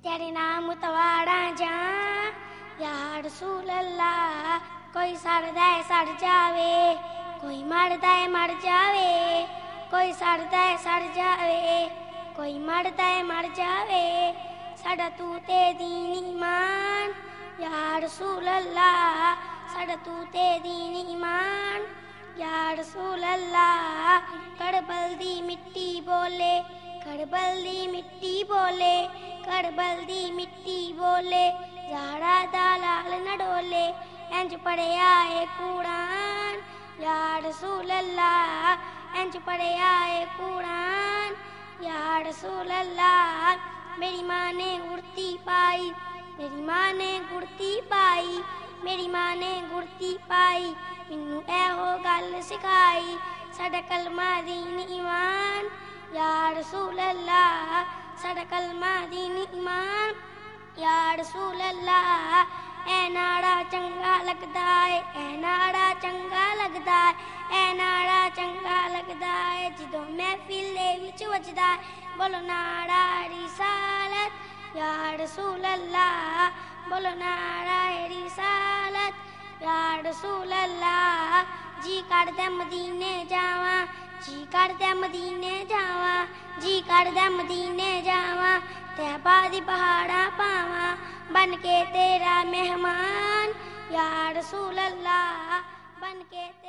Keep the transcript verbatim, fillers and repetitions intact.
तेरे नाम तवाड़ा जा या रसूल अल्लाह। कोई सड़दा है सड़ जावे, कोई मरदा है मर जावे, कोई सड़दा है सड़ जावे, कोई मरदा है मर जावे। साडा तू ते दीन ईमान या रसूल अल्लाह, साडा तू ते दीन ईमान या रसूल अल्लाह। करबल दी मिट्टी बोले, करबल दी मिट्टी बोले, करबल दी मिट्टी बोले, ज़हरा दा लाल न डोले। इंज पढ़िया है कुरान या रसूल अल्लाह, इंज पढ़िया है कुरान या रसूल अल्लाह। मेरी माँ ने गुड़ती पाई, मेरी माँ ने गुड़ती पाई, मेरी माँ ने गुड़ती पाई, मैनू एहो गल सिखाई। साडा कलमा दीन ईमान या रसूल अल्लाह, साडा कलमा दीन ईमान या रसूल अल्लाह। ऐ नाड़ा चंगा लगदा है, ऐ नाड़ा चंगा लगदा है, ऐ नाड़ा चंगा लगदा है, जदों महफिल दे विच वजदा है। बोलो नाड़ा रिसालत या रसूल अल्लाह, बोलो नाड़ा रिसालत या रसूल अल्लाह। जी करदा मदीने जावां, जी करदा मदीने जावां, जी करदा मदीने जावां, तैबा दी पहाड़ां पावां, बन के तेरा मेहमान या रसूल अल्लाह, बन के